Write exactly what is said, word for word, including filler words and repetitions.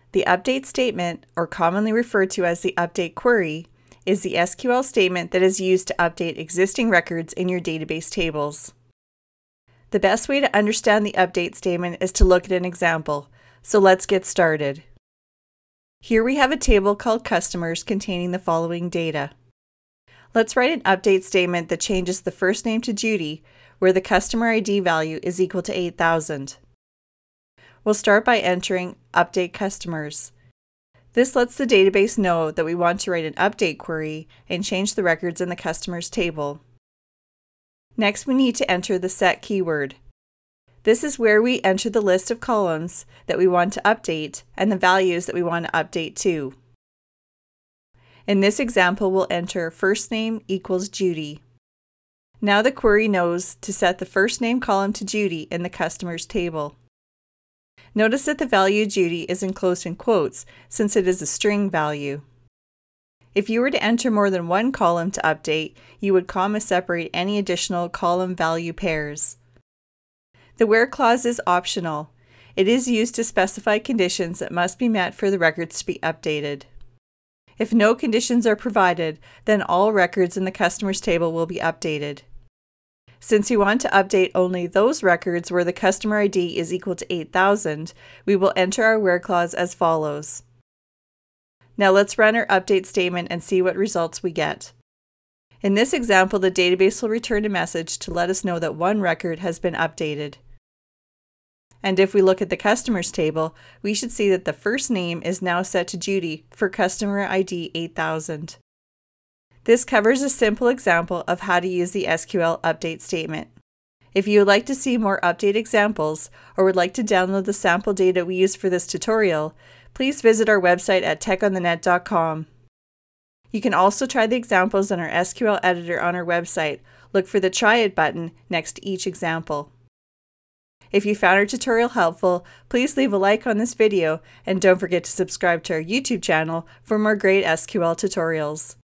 The update statement, or commonly referred to as the update query, is the S Q L statement that is used to update existing records in your database tables. The best way to understand the update statement is to look at an example, so let's get started. Here we have a table called Customers containing the following data. Let's write an update statement that changes the first name to Judy, where the customer I D value is equal to eight thousand. We'll start by entering Update Customers. This lets the database know that we want to write an update query and change the records in the customers table. Next, we need to enter the set keyword. This is where we enter the list of columns that we want to update and the values that we want to update to. In this example, we'll enter first name equals Judy. Now the query knows to set the first name column to Judy in the customers table. Notice that the value Judy is enclosed in quotes since it is a string value. If you were to enter more than one column to update, you would comma separate any additional column value pairs. The where clause is optional. It is used to specify conditions that must be met for the records to be updated. If no conditions are provided, then all records in the customers table will be updated. Since we want to update only those records where the customer I D is equal to eight thousand, we will enter our where clause as follows. Now let's run our update statement and see what results we get. In this example, the database will return a message to let us know that one record has been updated. And if we look at the customers table, we should see that the first name is now set to Judy for customer I D eight thousand. This covers a simple example of how to use the S Q L update statement. If you would like to see more update examples or would like to download the sample data we used for this tutorial, please visit our website at tech on the net dot com. You can also try the examples in our S Q L editor on our website. Look for the Try It button next to each example. If you found our tutorial helpful, please leave a like on this video and don't forget to subscribe to our YouTube channel for more great S Q L tutorials.